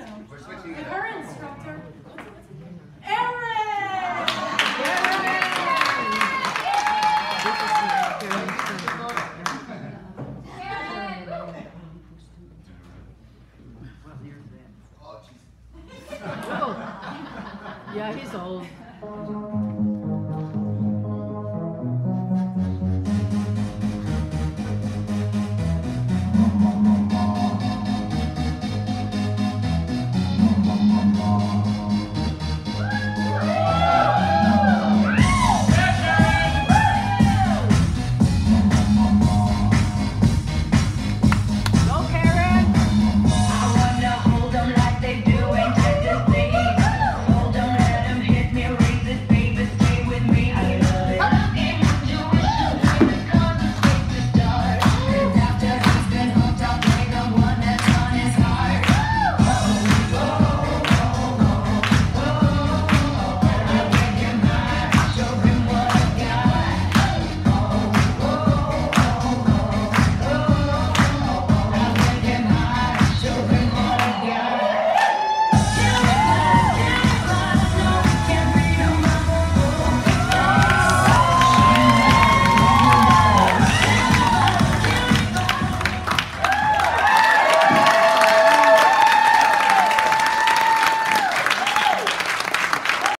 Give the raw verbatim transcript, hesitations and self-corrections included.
We're switching And it her up. instructor, what's it, what's it? Erin! Oh, jeez. Oh. Yeah, he's old.